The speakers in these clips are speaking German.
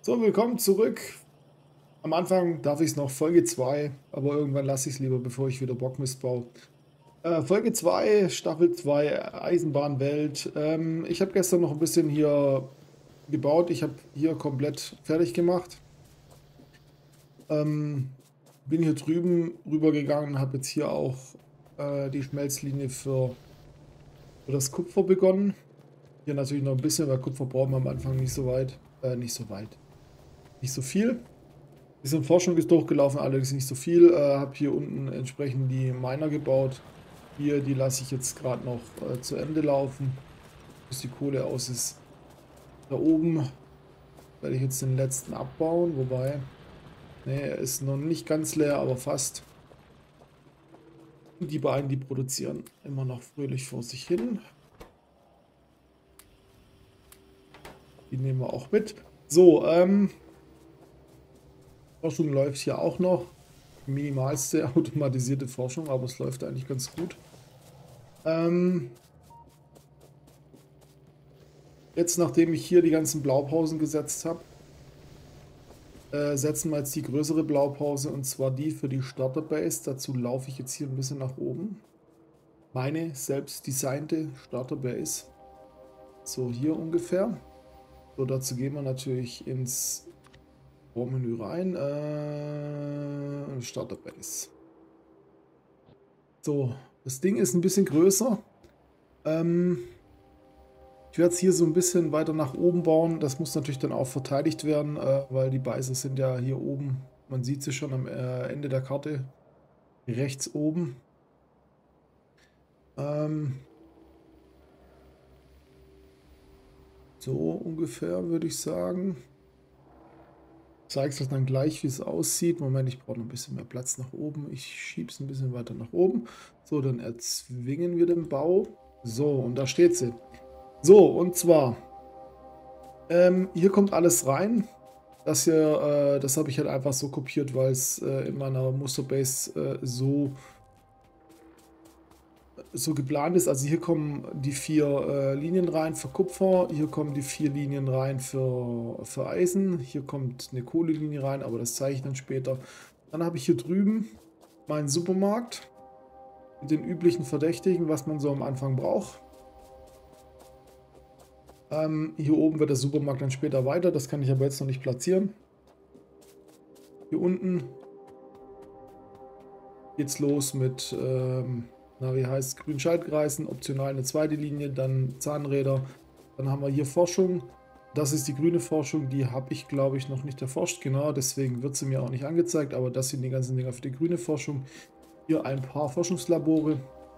So, willkommen zurück. Am Anfang darf ich es noch Folge 2, aber irgendwann lasse ich es lieber, bevor ich wieder Bockmist baue. Folge 2, Staffel 2, Eisenbahnwelt. Ich habe gestern noch ein bisschen hier gebaut. Ich habe hier komplett fertig gemacht. Ähm, Bin hier drüben rübergegangen, habe jetzt hier auch die Schmelzlinie für das Kupfer begonnen. Hier natürlich noch ein bisschen, weil Kupfer brauchen wir am Anfang nicht so weit. Nicht so viel. Bisschen Forschung ist durchgelaufen, allerdings nicht so viel. Habe hier unten entsprechend die Miner gebaut. Hier, die lasse ich jetzt gerade noch zu Ende laufen, bis die Kohle aus ist. Da oben werde ich jetzt den letzten abbauen, wobei, ne, er ist noch nicht ganz leer, aber fast. Und die beiden, die produzieren immer noch fröhlich vor sich hin. Die nehmen wir auch mit. So, Forschung läuft hier auch noch. Minimalste automatisierte Forschung, aber es läuft eigentlich ganz gut. Jetzt, nachdem ich hier die ganzen Blaupausen gesetzt habe, setzen wir jetzt die größere Blaupause, und zwar die für die Starterbase. Dazu laufe ich jetzt hier ein bisschen nach oben. Meine selbst designte Starterbase. So hier ungefähr. So, dazu gehen wir natürlich ins Vormenü rein. Starterbase. So, das Ding ist ein bisschen größer. Ich werde es hier so ein bisschen weiter nach oben bauen. Das muss natürlich dann auch verteidigt werden, weil die Bases sind ja hier oben. Man sieht sie schon am Ende der Karte. Rechts oben. So ungefähr würde ich sagen. Ich zeige es euch dann gleich, wie es aussieht. Moment, ich brauche noch ein bisschen mehr Platz nach oben. Ich schiebe es ein bisschen weiter nach oben. So, dann erzwingen wir den Bau. So, und da steht sie. So, und zwar, hier kommt alles rein. Das hier, das habe ich halt einfach so kopiert, weil es in meiner Musterbase so geplant ist. Also hier kommen die 4 Linien rein für Kupfer, hier kommen die 4 Linien rein für Eisen, hier kommt eine Kohlelinie rein, aber das zeige ich dann später. Dann habe ich hier drüben meinen Supermarkt mit den üblichen Verdächtigen, was man so am Anfang braucht. Hier oben wird der Supermarkt dann später weiter, das kann ich aber jetzt noch nicht platzieren. Hier unten geht's los mit, wie heißt es, grünen Schaltkreisen, optional eine zweite Linie, dann Zahnräder. Dann haben wir hier Forschung. Das ist die grüne Forschung, die habe ich, glaube ich, noch nicht erforscht, genau, deswegen wird sie mir auch nicht angezeigt, aber das sind die ganzen Dinger für die grüne Forschung. Hier ein paar Forschungslabore.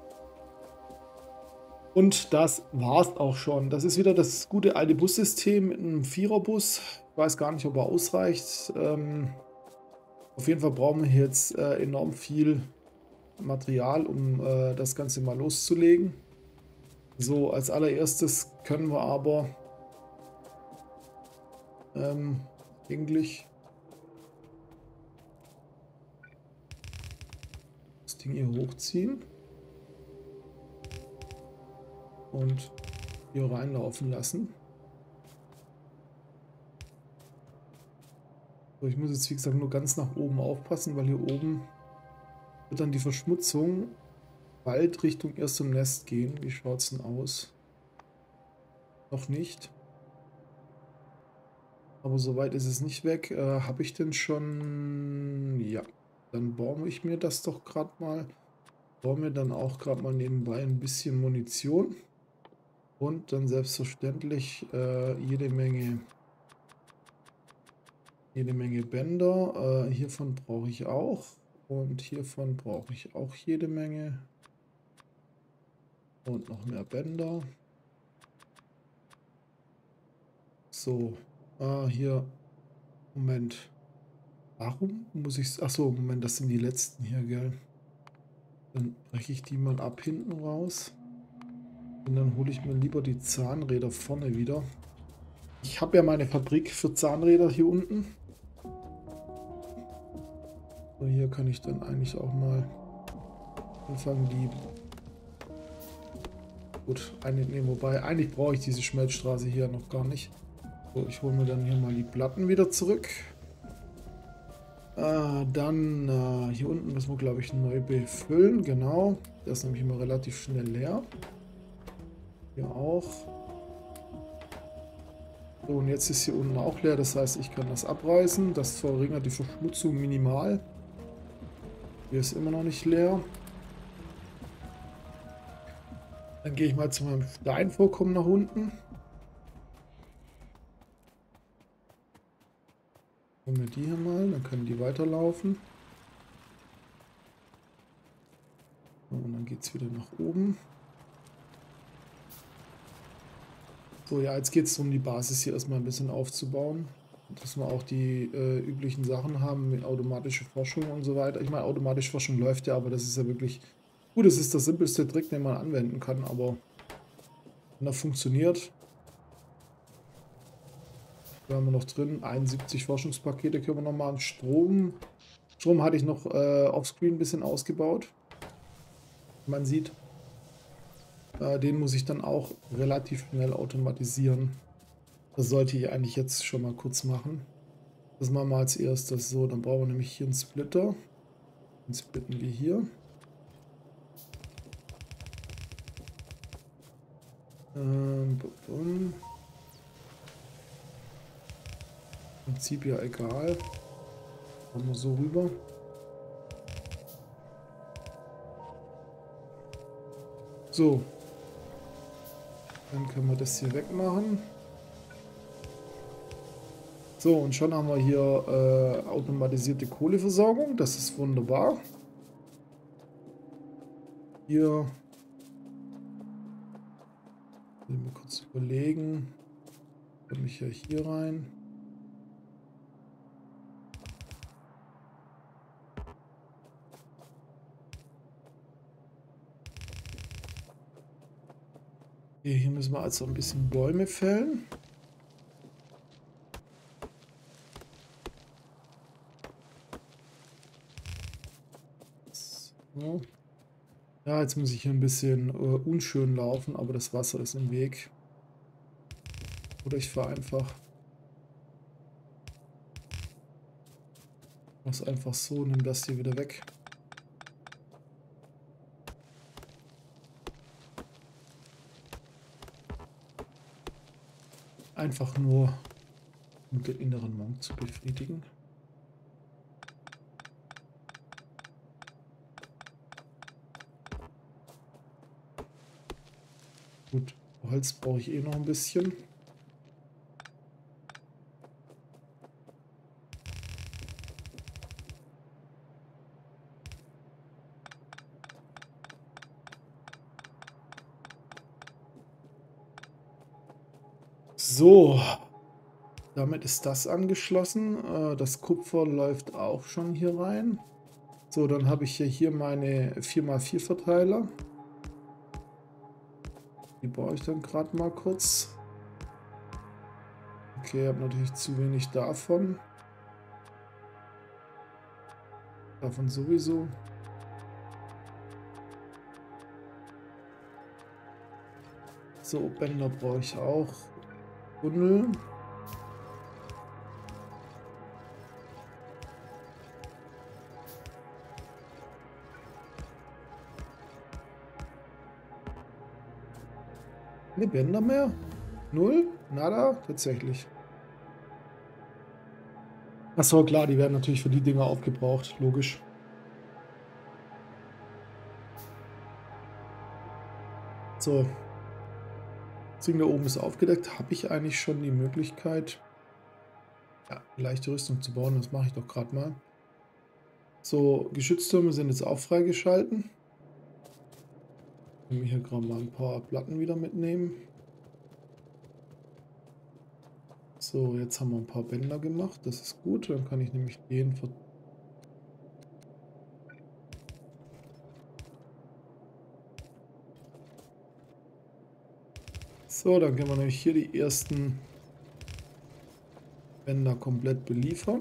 Und das war's auch schon. Das ist wieder das gute alte Bussystem mit einem Viererbus. Ich weiß gar nicht, ob er ausreicht. Auf jeden Fall brauchen wir jetzt enorm viel Material, um das Ganze mal loszulegen. So, als allererstes können wir aber eigentlich das Ding hier hochziehen und hier reinlaufen lassen. So, ich muss jetzt, wie gesagt, nur ganz nach oben aufpassen, weil hier oben wird dann die Verschmutzung bald Richtung erstem Nest gehen. Wie schaut es denn aus? Noch nicht. Aber soweit ist es nicht weg. Habe ich denn schon... Ja, dann baue ich mir das doch gerade mal. Baue mir dann auch gerade mal nebenbei ein bisschen Munition. Und dann selbstverständlich jede Menge Bänder. Hiervon brauche ich auch. Und hiervon brauche ich auch jede Menge. Und noch mehr Bänder. So. Hier. Moment. Warum muss ich... Achso, Moment, das sind die letzten hier, gell? Dann breche ich die mal ab hinten raus. Und dann hole ich mir lieber die Zahnräder vorne wieder. Ich habe ja meine Fabrik für Zahnräder hier unten. Und hier kann ich dann eigentlich auch mal anfangen, die... Gut, wobei, eigentlich brauche ich diese Schmelzstraße hier noch gar nicht. So, ich hole mir dann hier mal die Platten wieder zurück. Dann hier unten müssen wir, glaube ich, neu befüllen. Genau. Das ist nämlich immer relativ schnell leer. Hier auch. So, und jetzt ist hier unten auch leer. Das heißt, ich kann das abreißen. Das verringert die Verschmutzung minimal. Hier ist immer noch nicht leer. Dann gehe ich mal zu meinem Steinvorkommen nach unten. Holen wir die hier mal, dann können die weiterlaufen. Und dann geht es wieder nach oben. So, ja, jetzt geht es darum, die Basis hier erstmal ein bisschen aufzubauen. Dass wir auch die üblichen Sachen haben mit automatischer Forschung und so weiter. Ich meine, automatische Forschung läuft ja, aber das ist ja wirklich... Gut, das ist der simpelste Trick, den man anwenden kann, aber wenn er funktioniert... Da haben wir noch drin 71 Forschungspakete, können wir nochmal an Strom. Strom hatte ich noch offscreen ein bisschen ausgebaut. Man sieht, den muss ich dann auch relativ schnell automatisieren. Das sollte ich eigentlich jetzt schon mal kurz machen. Das machen wir als erstes so. Dann brauchen wir nämlich hier einen Splitter. Den splitten wir hier. Im Prinzip ja egal. Machen wir so rüber. So. Dann können wir das hier wegmachen. So, und schon haben wir hier automatisierte Kohleversorgung. Das ist wunderbar. Hier. Mal kurz überlegen. Komme ich ja hier rein. Hier müssen wir also ein bisschen Bäume fällen. So. Ja, jetzt muss ich hier ein bisschen unschön laufen, aber das Wasser ist im Weg. Oder ich fahre einfach. Mach's einfach so, nimm das hier wieder weg. Einfach nur, um den inneren Monk zu befriedigen. Gut, Holz brauche ich eh noch ein bisschen. So, damit ist das angeschlossen. Das Kupfer läuft auch schon hier rein. So, dann habe ich hier meine 4x4 Verteiler. Die baue ich dann gerade mal kurz. Okay, ich habe natürlich zu wenig davon. Davon sowieso. So, Bänder brauche ich auch. Tunnel. Ne, Bänder mehr? Null? Nada? Tatsächlich. Achso, klar, die werden natürlich für die Dinger aufgebraucht. Logisch. So. Das Ding da oben ist aufgedeckt. Habe ich eigentlich schon die Möglichkeit, ja, leichte Rüstung zu bauen? Das mache ich doch gerade mal. So, Geschütztürme sind jetzt auch freigeschalten. Ich will hier gerade mal ein paar Platten wieder mitnehmen. So, jetzt haben wir ein paar Bänder gemacht. Das ist gut. Dann kann ich nämlich den so, dann können wir nämlich hier die ersten Bänder komplett beliefern.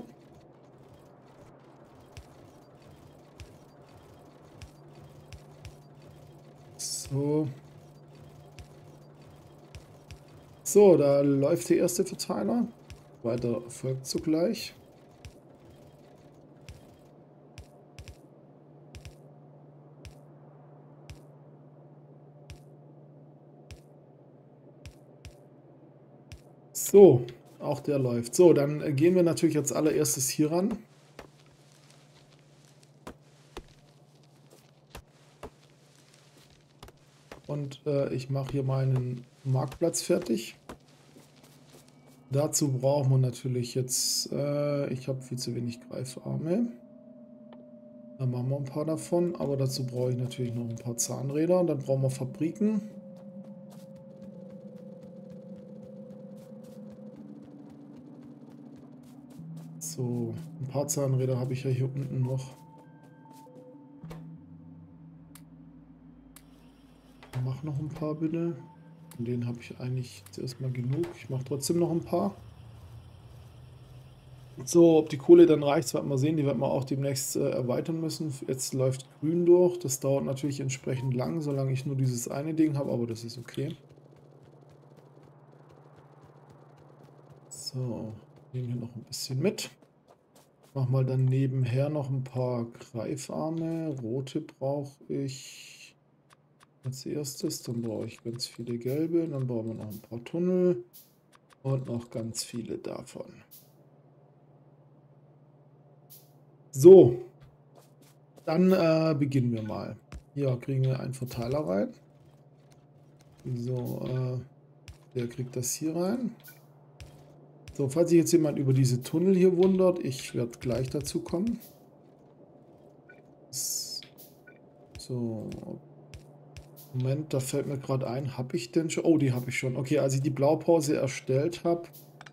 So. So, da läuft der erste Verteiler. Weiter folgt sogleich. So, auch der läuft. So, dann gehen wir natürlich als allererstes hier ran. Und ich mache hier meinen Marktplatz fertig. Dazu brauchen wir natürlich jetzt, ich habe viel zu wenig Greifarme. Dann machen wir ein paar davon, aber dazu brauche ich natürlich noch ein paar Zahnräder. Dann brauchen wir Fabriken. So, ein paar Zahnräder habe ich ja hier unten noch. Mach noch ein paar bitte. Von denen habe ich eigentlich zuerst mal genug. Ich mache trotzdem noch ein paar. So, ob die Kohle dann reicht, werden wir sehen. Die werden wir auch demnächst erweitern müssen. Jetzt läuft grün durch. Das dauert natürlich entsprechend lang, solange ich nur dieses eine Ding habe, aber das ist okay. So, nehmen hier noch ein bisschen mit. Mach mal dann nebenher noch ein paar Greifarme. Rote brauche ich als erstes. Dann brauche ich ganz viele gelbe. Dann brauchen wir noch ein paar Tunnel und noch ganz viele davon. So, dann beginnen wir mal. Hier kriegen wir einen Verteiler rein. So, der kriegt das hier rein. So, falls sich jetzt jemand über diese Tunnel hier wundert, ich werde gleich dazu kommen. So, Moment, da fällt mir gerade ein, habe ich denn schon? Oh, die habe ich schon. Okay, als ich die Blaupause erstellt habe,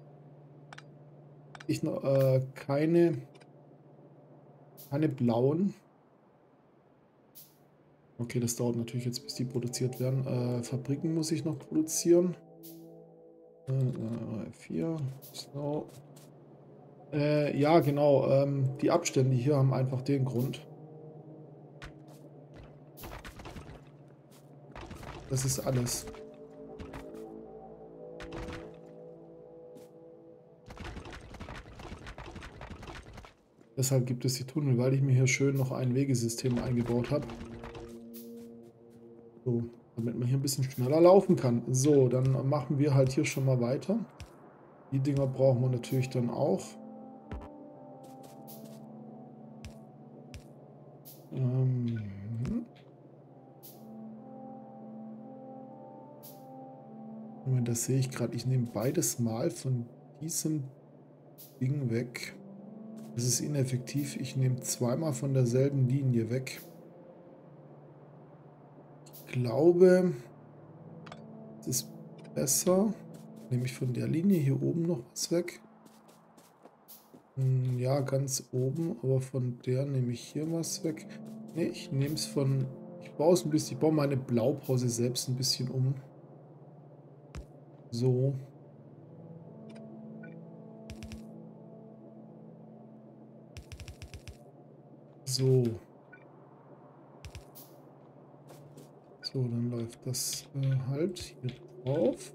ich noch keine blauen. Okay, das dauert natürlich jetzt, bis die produziert werden. Fabriken muss ich noch produzieren. 4. So. Ja, genau. Die Abstände hier haben einfach den Grund. Das ist alles. Deshalb gibt es die Tunnel, weil ich mir hier schön noch ein Wegesystem eingebaut habe. So, damit man hier ein bisschen schneller laufen kann. So, dann machen wir halt hier schon mal weiter. Die Dinger brauchen wir natürlich dann auch. Moment, das sehe ich gerade. Ich nehme beides mal von diesem Ding weg. Das ist ineffektiv. Ich nehme zweimal von derselben Linie weg. Ich glaube, es ist besser. Nehme ich von der Linie hier oben noch was weg. Ja, ganz oben, aber von der nehme ich hier was weg. Ne, ich nehme es von... Ich baue es ein bisschen, ich baue meine Blaupause selbst ein bisschen um. So. So. So, dann läuft das halt hier drauf.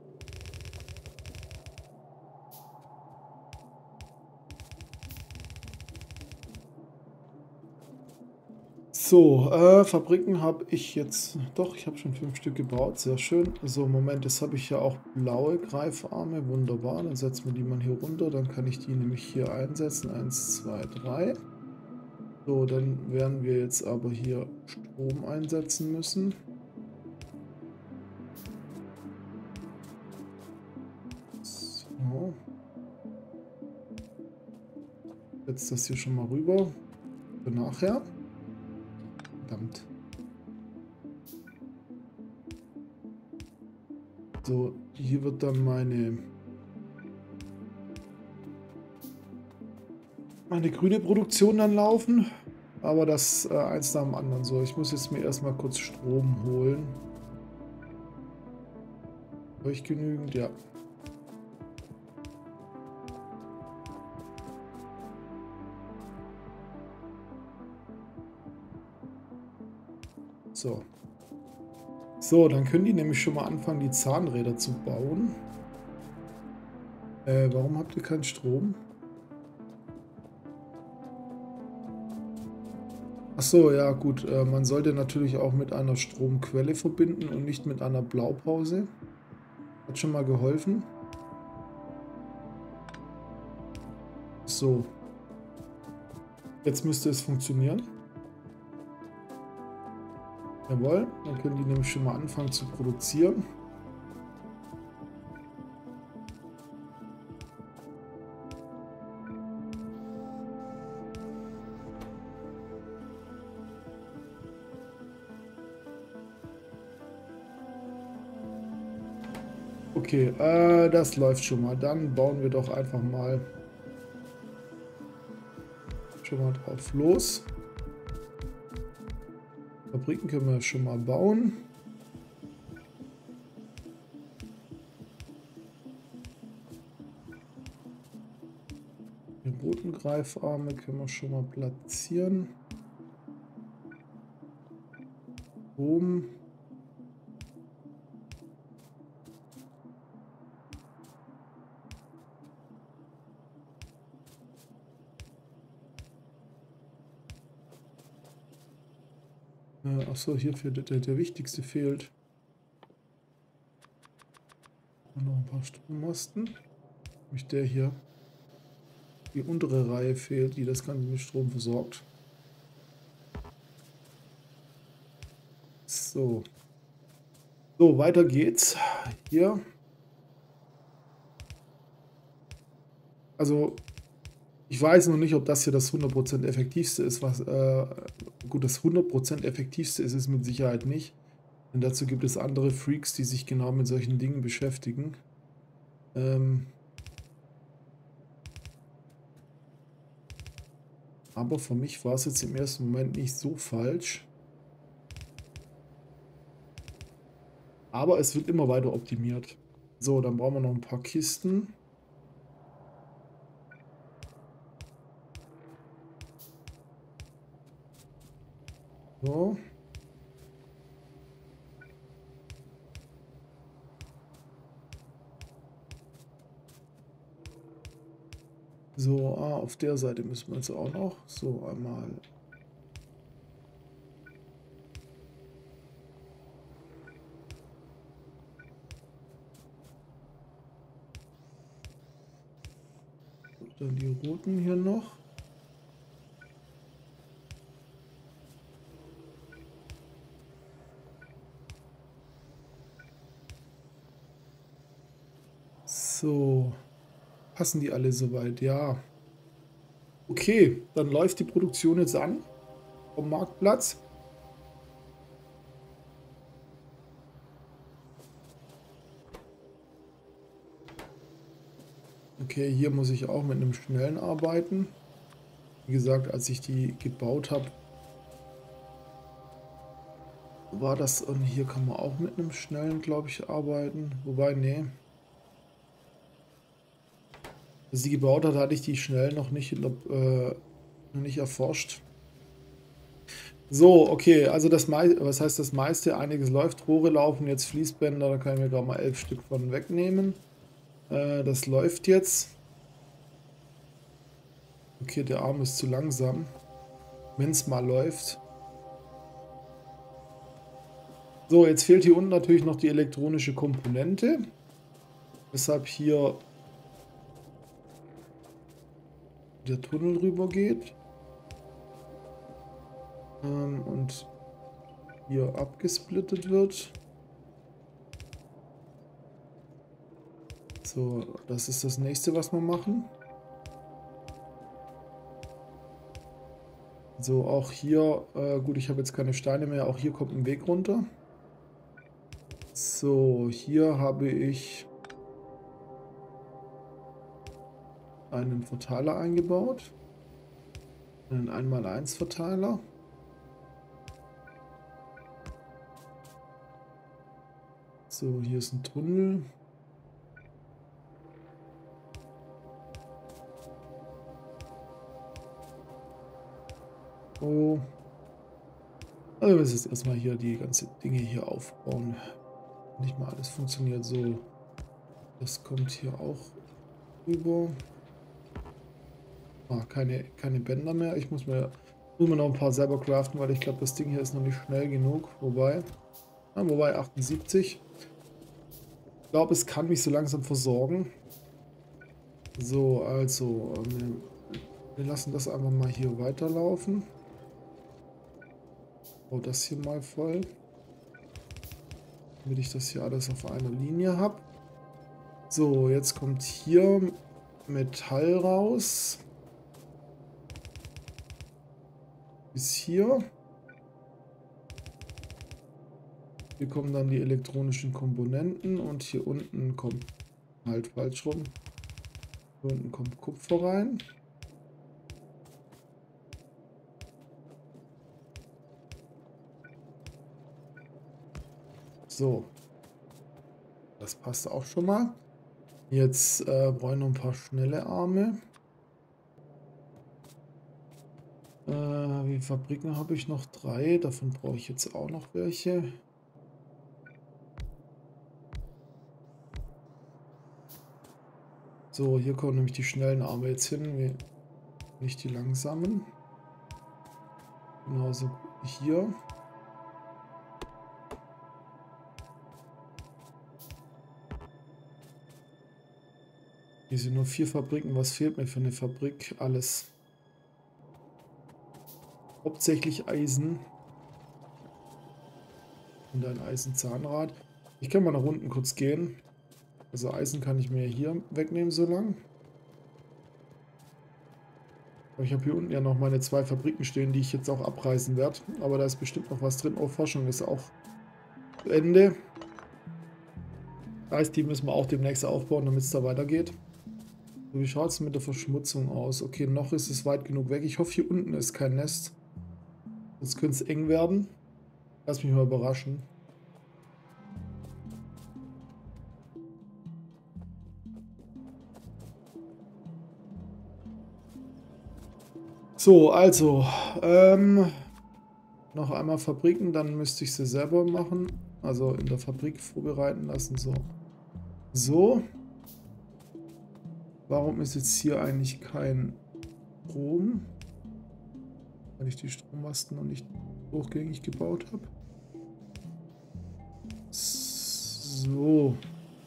So, Fabriken habe ich jetzt... Doch, ich habe schon 5 Stück gebaut. Sehr schön. So, Moment, jetzt habe ich ja auch blaue Greifarme. Wunderbar. Dann setzen wir die mal hier runter. Dann kann ich die nämlich hier einsetzen. 1, 2, 3. So, dann werden wir jetzt aber hier Strom einsetzen müssen. So. Setzt das hier schon mal rüber. Für nachher. Verdammt. So, hier wird dann meine grüne Produktion dann laufen. Aber das eins nach dem anderen so. Ich muss jetzt mir erstmal kurz Strom holen. Habe ich genügend? Ja. So. So, dann können die nämlich schon mal anfangen, die Zahnräder zu bauen. Warum habt ihr keinen Strom? Ach so, ja gut. Man sollte natürlich auch mit einer Stromquelle verbinden und nicht mit einer Blaupause. Hat schon mal geholfen. So, jetzt müsste es funktionieren. Jawohl, dann können die nämlich schon mal anfangen zu produzieren. Okay, das läuft schon mal. Dann bauen wir doch einfach mal schon mal drauf los. Fabriken können wir schon mal bauen. Die roten Greifarme können wir schon mal platzieren. Boom. Achso, hier fehlt der wichtigste fehlt. Und noch ein paar Strommasten. Nämlich der hier. Die untere Reihe fehlt, die das Ganze mit Strom versorgt. So. So, weiter geht's. Hier. Also, ich weiß noch nicht, ob das hier das 100% effektivste ist. Gut, das 100% effektivste ist es mit Sicherheit nicht. Denn dazu gibt es andere Freaks, die sich genau mit solchen Dingen beschäftigen. Aber für mich war es jetzt im ersten Moment nicht so falsch. Aber es wird immer weiter optimiert. So, dann brauchen wir noch ein paar Kisten. So. So, auf der Seite müssen wir jetzt auch noch. So, einmal. Dann die roten hier noch. So. Passen die alle soweit? Ja. Okay, dann läuft die Produktion jetzt an vom Marktplatz. Okay, hier muss ich auch mit einem schnellen arbeiten. Wie gesagt, als ich die gebaut habe, war das, und hier kann man auch mit einem schnellen, glaube ich, arbeiten. Wobei, nee. Als ich die gebaut hat, hatte ich die schnell noch nicht, noch nicht erforscht. So, okay, also was heißt das meiste? Einiges läuft, Rohre laufen, jetzt Fließbänder, da kann ich mir gerade mal 11 Stück von wegnehmen. Das läuft jetzt. Okay, der Arm ist zu langsam. Wenn es mal läuft. So, jetzt fehlt hier unten natürlich noch die elektronische Komponente. Weshalb hier der Tunnel rüber geht. Und hier abgesplittet wird. So, das ist das nächste, was wir machen. So, auch hier, gut, ich habe jetzt keine Steine mehr, auch hier kommt ein Weg runter. So, hier habe ich einen Verteiler eingebaut. Einen 1x1 Verteiler. So, hier ist ein Tunnel. Oh. Also wir müssen jetzt erstmal hier die ganzen Dinge hier aufbauen. Nicht mal alles funktioniert so. Das kommt hier auch rüber. Ah, keine Bänder mehr. Ich muss mir noch ein paar selber craften, weil ich glaube, das Ding hier ist noch nicht schnell genug. Wobei 78. Ich glaube, es kann mich so langsam versorgen. So, also, wir lassen das einfach mal hier weiterlaufen. Oh, das hier mal voll. Damit ich das hier alles auf einer Linie habe. So, jetzt kommt hier Metall raus. Bis hier. Hier kommen dann die elektronischen Komponenten und hier unten kommt halt falsch rum. Hier unten kommt Kupfer rein. So. Das passt auch schon mal. Jetzt brauche ich noch ein paar schnelle Arme. Wie Fabriken habe ich noch 3. Davon brauche ich jetzt auch noch welche. So, hier kommen nämlich die schnellen Arme jetzt hin, nicht die langsamen. Genauso hier. Hier sind nur 4 Fabriken. Was fehlt mir für eine Fabrik? Alles. Hauptsächlich Eisen. Und ein Eisenzahnrad. Ich kann mal nach unten kurz gehen. Also Eisen kann ich mir hier wegnehmen so lang. Aber ich habe hier unten ja noch meine 2 Fabriken stehen, die ich jetzt auch abreißen werde. Aber da ist bestimmt noch was drin. Oh, Forschung ist auch zu Ende. Das heißt, die müssen wir auch demnächst aufbauen, damit es da weitergeht. So, wie schaut es mit der Verschmutzung aus? Okay, noch ist es weit genug weg. Ich hoffe, hier unten ist kein Nest. Sonst könnte es eng werden. Lass mich mal überraschen. So, also, noch einmal Fabriken, dann müsste ich sie selber machen. Also in der Fabrik vorbereiten lassen. So. So. Warum ist jetzt hier eigentlich kein Strom? Weil ich die Strommasten noch nicht hochgängig gebaut habe. So.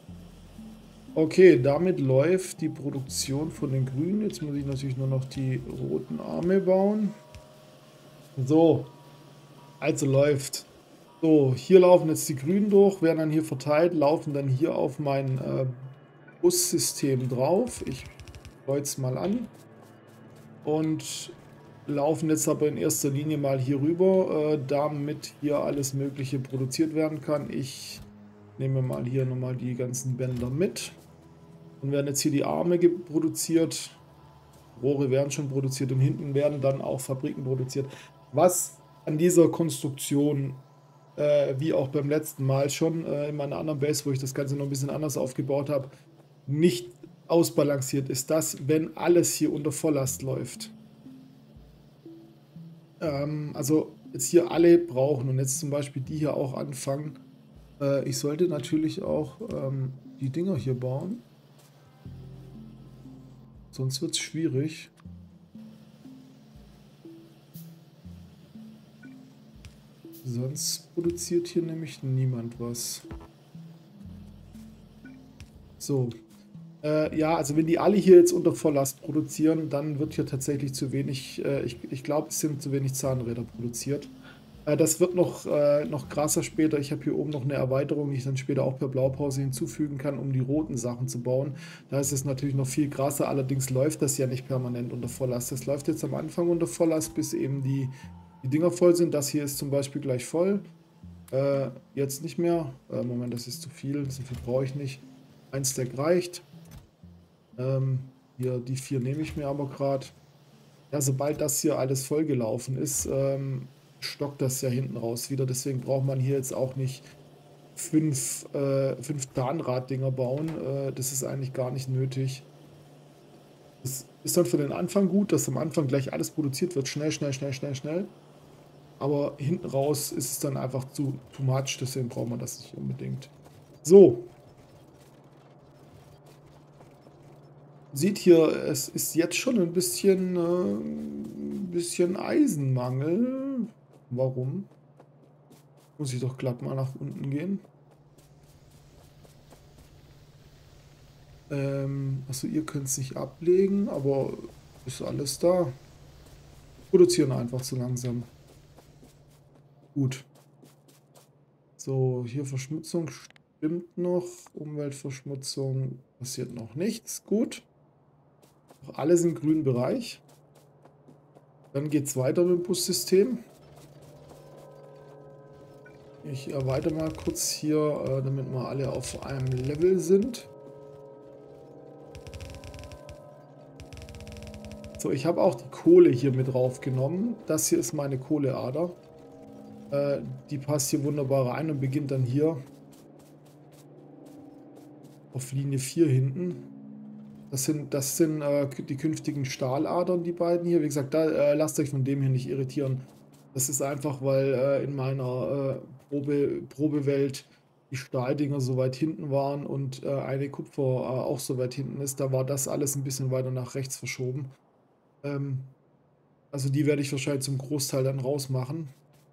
Okay, damit läuft die Produktion von den Grünen. Jetzt muss ich natürlich nur noch die roten Arme bauen. So. Also läuft. So, hier laufen jetzt die Grünen durch, werden dann hier verteilt, laufen dann hier auf mein Bussystem drauf. Ich kreuze mal an. Und laufen jetzt aber in erster Linie mal hier rüber, damit hier alles Mögliche produziert werden kann. Ich nehme mal hier nochmal die ganzen Bänder mit. Und werden jetzt hier die Arme produziert. Rohre werden schon produziert und hinten werden dann auch Fabriken produziert. Was an dieser Konstruktion, wie auch beim letzten Mal schon in meiner anderen Base, wo ich das Ganze noch ein bisschen anders aufgebaut habe, nicht ausbalanciert ist, das, wenn alles hier unter Volllast läuft. Also jetzt hier alle brauchen und jetzt zum Beispiel die hier auch anfangen. Ich sollte natürlich auch die Dinger hier bauen. Sonst wird es schwierig. Sonst produziert hier nämlich niemand was. So. Ja, also wenn die alle hier jetzt unter Volllast produzieren, dann wird hier tatsächlich zu wenig, ich glaube, es sind zu wenig Zahnräder produziert. Das wird noch krasser später. Ich habe hier oben noch eine Erweiterung, die ich dann später auch per Blaupause hinzufügen kann, um die roten Sachen zu bauen. Da ist es natürlich noch viel krasser, allerdings läuft das ja nicht permanent unter Volllast. Das läuft jetzt am Anfang unter Volllast, bis eben die Dinger voll sind. Das hier ist zum Beispiel gleich voll. Jetzt nicht mehr. Moment, das ist zu viel. So viel brauche ich nicht. Ein Stack reicht. Hier die 4 nehme ich mir aber gerade. Ja, sobald das hier alles vollgelaufen ist, stockt das ja hinten raus wieder. Deswegen braucht man hier jetzt auch nicht 5 Zahnraddinger bauen. Das ist eigentlich gar nicht nötig. Das ist dann für den Anfang gut, dass am Anfang gleich alles produziert wird. Schnell, schnell, schnell, schnell, schnell. Aber hinten raus ist es dann einfach too much, deswegen brauchen wir das nicht unbedingt. So. Sieht hier, es ist jetzt schon ein bisschen Eisenmangel. Warum? Muss ich doch glatt mal nach unten gehen. Also ihr könnt es nicht ablegen, aber ist alles da. Produzieren einfach zu langsam. Gut. So, hier Verschmutzung stimmt noch. Umweltverschmutzung passiert noch nichts. Gut. Noch alles im grünen Bereich. Dann geht es weiter mit dem Bussystem. Ich erweitere mal kurz hier, damit wir alle auf einem Level sind. So, ich habe auch die Kohle hier mit draufgenommen. Das hier ist meine Kohleader. Die passt hier wunderbar rein und beginnt dann hier auf Linie 4 hinten. Das sind die künftigen Stahladern, die beiden hier. Wie gesagt, da lasst euch von dem hier nicht irritieren. Das ist einfach, weil in meiner Probewelt die Stahldinger so weit hinten waren und eine Kupfer auch so weit hinten ist. Da war das alles ein bisschen weiter nach rechts verschoben. Also die werde ich wahrscheinlich zum Großteil dann rausmachen.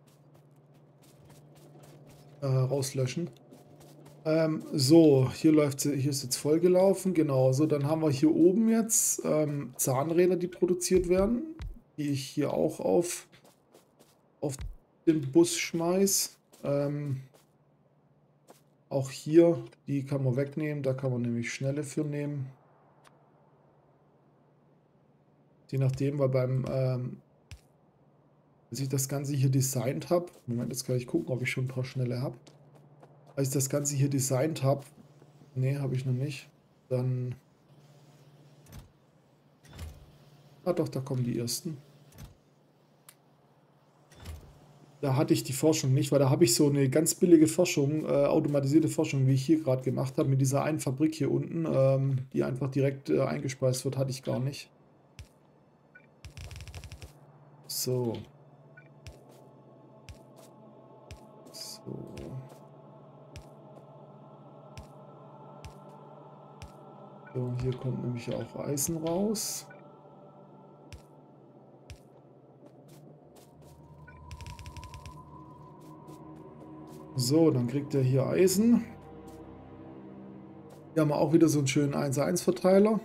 Rauslöschen. So, hier ist jetzt vollgelaufen, genau. So, dann haben wir hier oben jetzt Zahnräder, die produziert werden, die ich hier auch auf den Bus schmeiß. Auch hier, die kann man wegnehmen, da kann man nämlich Schnelle für nehmen. Je nachdem, weil als ich das Ganze hier designt habe, Moment, jetzt kann ich gucken, ob ich schon ein paar Schnelle habe. Als ich das Ganze hier designt habe, nee, habe ich noch nicht, dann, doch, da kommen die ersten. Da hatte ich die Forschung nicht, weil da habe ich so eine ganz billige Forschung, automatisierte Forschung, wie ich hier gerade gemacht habe, mit dieser einen Fabrik hier unten, die einfach direkt eingespeist wird, hatte ich gar nicht. So. So, hier kommt nämlich auch Eisen raus. So, dann kriegt er hier Eisen. Hier haben wir auch wieder so einen schönen 1-1-Verteiler.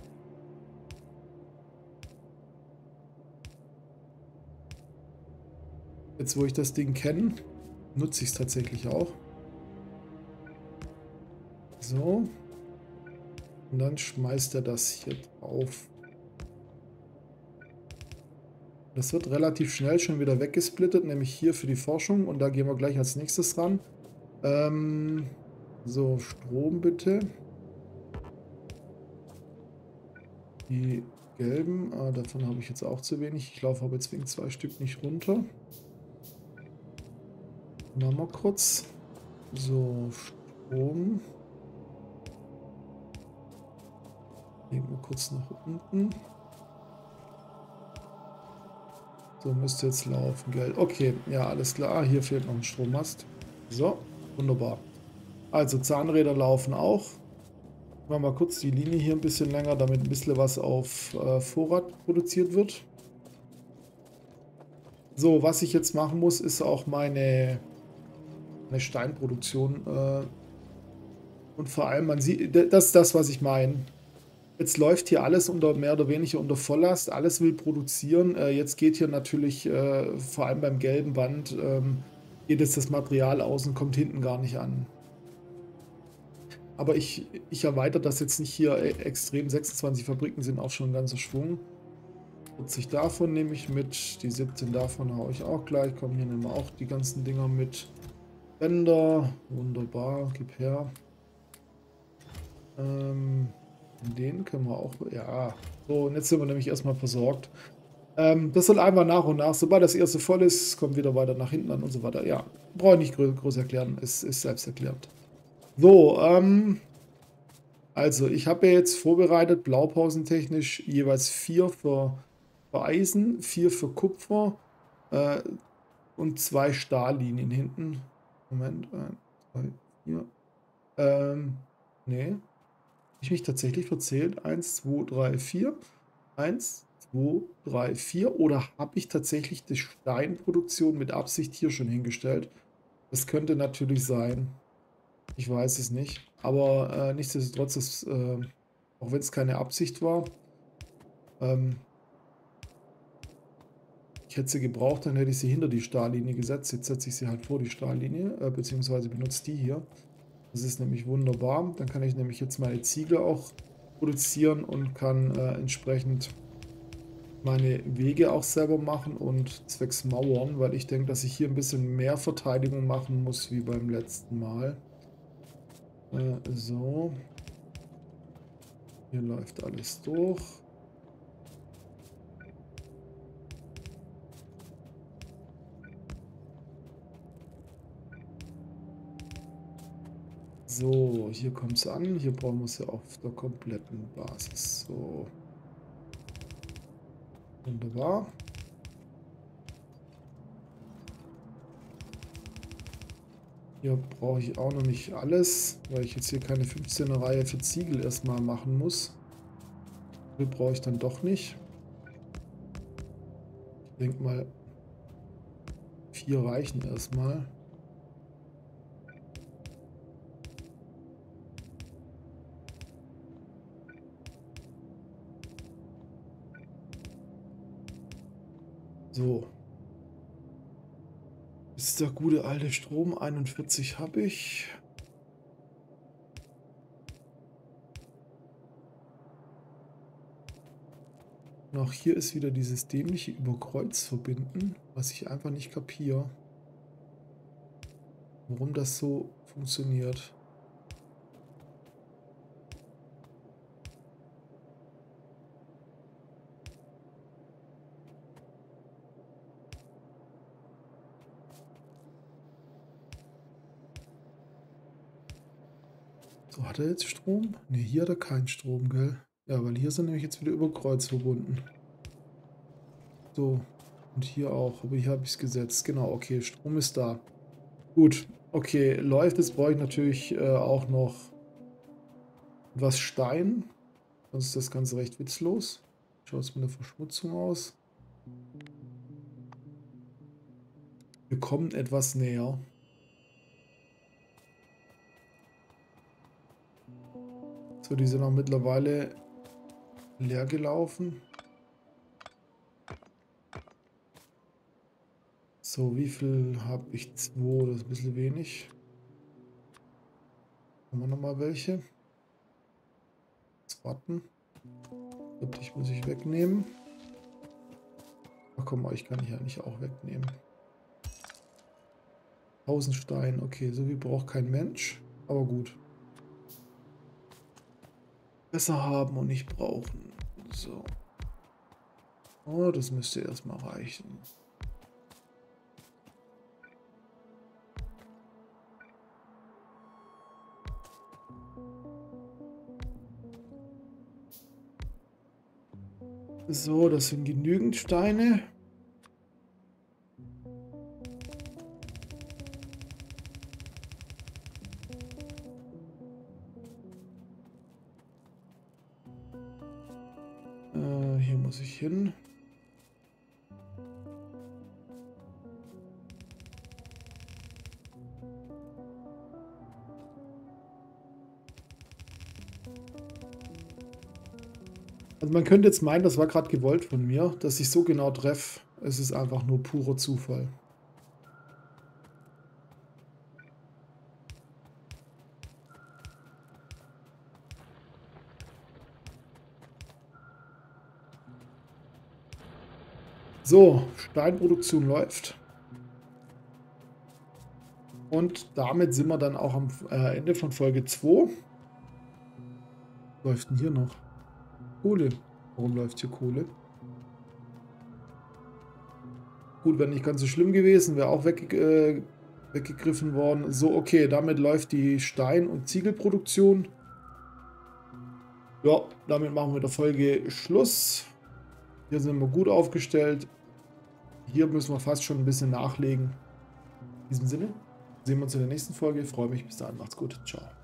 Jetzt, wo ich das Ding kenne, nutze ich es tatsächlich auch. So. Und dann schmeißt er das hier drauf. Das wird relativ schnell schon wieder weggesplittet, nämlich hier für die Forschung. Und da gehen wir gleich als nächstes ran. So, Strom bitte. Die gelben, davon habe ich jetzt auch zu wenig. Ich laufe aber jetzt wegen 2 Stück nicht runter. Machen wir kurz. So, Strom. Legen wir kurz nach unten. So, müsste jetzt laufen, gell? Okay, ja, alles klar. Hier fehlt noch ein Strommast. So, wunderbar. Also, Zahnräder laufen auch. Machen wir mal kurz die Linie hier ein bisschen länger, damit ein bisschen was auf Vorrat produziert wird. So, was ich jetzt machen muss, ist auch meine Steinproduktion. Und vor allem, man sieht, das ist das, was ich meine. Jetzt läuft hier alles mehr oder weniger unter Volllast, alles will produzieren. Jetzt geht hier natürlich, vor allem beim gelben Band, geht jetzt das Material aus und kommt hinten gar nicht an. Aber ich erweitere das jetzt nicht hier extrem. 26 Fabriken sind auch schon ein ganzer Schwung. 40 davon nehme ich mit, die 17 davon haue ich auch gleich. Komm, hier nehmen wir auch die ganzen Dinger mit. Bänder, wunderbar, gib her. Den können wir auch, ja. So, und jetzt sind wir nämlich erstmal versorgt. Das soll einfach nach und nach, sobald das erste voll ist, kommt wieder weiter nach hinten an und so weiter. Ja, brauche ich nicht groß erklären, ist selbst erklärt. So, also ich habe ja jetzt vorbereitet, blaupausentechnisch jeweils 4 für Eisen, 4 für Kupfer, und 2 Stahllinien hinten. Moment, 1, 2, 4. Ne, ich mich tatsächlich verzählt? 1, 2, 3, 4. 1, 2, 3, 4. Oder habe ich tatsächlich die Steinproduktion mit Absicht hier schon hingestellt? Das könnte natürlich sein. Ich weiß es nicht. Aber nichtsdestotrotz, auch wenn es keine Absicht war, ähm, ich hätte sie gebraucht, dann hätte ich sie hinter die Stahllinie gesetzt. Jetzt setze ich sie halt vor die Stahllinie, beziehungsweise benutze die hier. Das ist nämlich wunderbar. Dann kann ich nämlich jetzt meine Ziegel auch produzieren und kann entsprechend meine Wege auch selber machen und zwecks Mauern, weil ich denke, dass ich hier ein bisschen mehr Verteidigung machen muss wie beim letzten Mal. So, hier läuft alles durch. So, hier kommt es an. Hier brauchen wir es ja auf der kompletten Basis. So, wunderbar. Hier brauche ich auch noch nicht alles, weil ich jetzt hier keine 15er Reihe für Ziegel erstmal machen muss. Hier brauche ich dann doch nicht. Ich denke mal, 4 reichen erstmal. So. Das ist der gute alte Strom. 41 habe ich. Und auch hier ist wieder dieses dämliche Überkreuz verbinden, was ich einfach nicht kapiere. Warum das so funktioniert. So, hat er jetzt Strom? Ne, hier hat er keinen Strom, gell? Ja, weil hier sind nämlich jetzt wieder über Kreuz verbunden. So, und hier auch. Aber hier habe ich es gesetzt. Genau, okay, Strom ist da. Gut, okay, läuft. Jetzt brauche ich natürlich auch noch was Stein. Sonst ist das Ganze recht witzlos. Schaut es mit der Verschmutzung aus. Wir kommen etwas näher. So, die sind auch mittlerweile leer gelaufen. So, wie viel habe ich? 2, das ist ein bisschen wenig. Haben wir nochmal welche? Jetzt warten. Ich muss ich wegnehmen. Ach komm, euch kann ich ja nicht auch wegnehmen. 1000 Stein, okay, so wie braucht kein Mensch. Aber gut. Besser haben und nicht brauchen. So. Oh, das müsste erstmal reichen. So, das sind genügend Steine. Hier muss ich hin. Also man könnte jetzt meinen, das war gerade gewollt von mir, dass ich so genau treffe. Es ist einfach nur purer Zufall. So, Steinproduktion läuft. Und damit sind wir dann auch am Ende von Folge 2. Läuft denn hier noch? Kohle. Warum läuft hier Kohle? Gut, wäre nicht ganz so schlimm gewesen, wäre auch weggegriffen worden. So, okay, damit läuft die Stein- und Ziegelproduktion. Ja, damit machen wir der Folge Schluss. Hier sind wir gut aufgestellt. hier müssen wir fast schon ein bisschen nachlegen. In diesem Sinne, sehen wir uns in der nächsten Folge. Ich freue mich. Bis dahin, macht's gut. Ciao.